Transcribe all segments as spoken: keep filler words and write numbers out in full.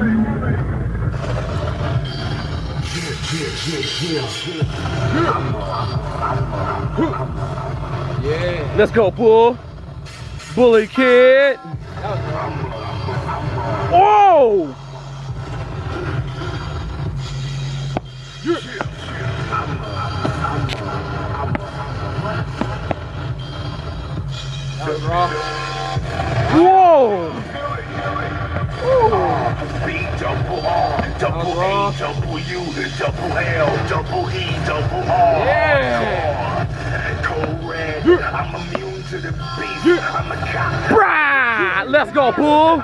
Yeah. Let's go, Bull. Bully Kid. Whoa! That was raw. Whoa! B, double R, double A, double U, double L, double E, double R. Yeah! Cold red, I'm immune to the beast. I'm a cop. Brah! Let's go, Bull!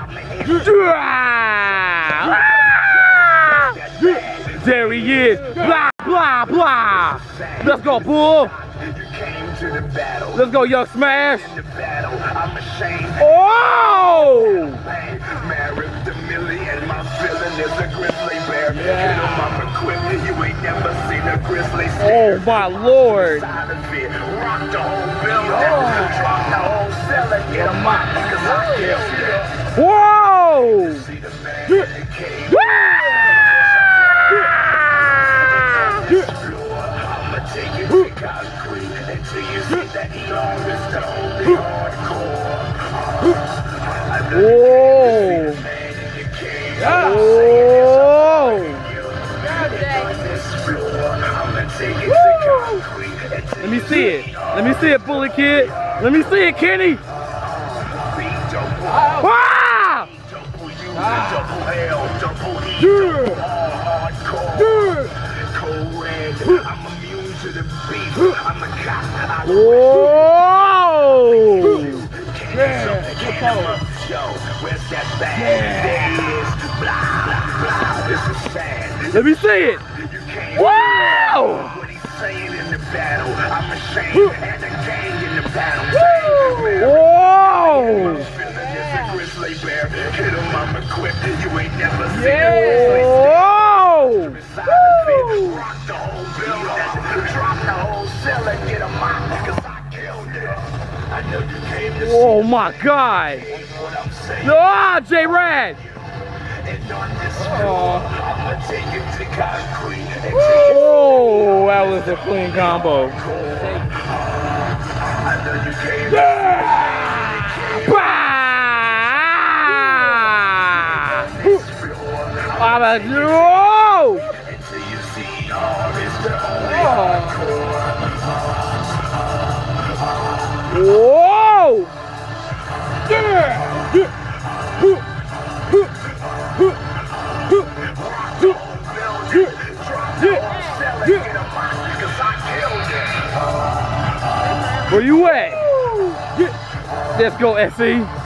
There he is! Blah, blah, blah! Let's go, Bull! Let's go, Young Smash! Oh! Oh my Lord! Whoa! Whoa! Whoa! Let me see it. Let me see it, Bully Kid. Let me see it, Kenny. Ah! Whoa! Let me see it. Wow! Whoa! Oh my God! Ah, J-Rad! Oh. Oh, that was a clean combo. Whoa! Where you at? Let's go, S E.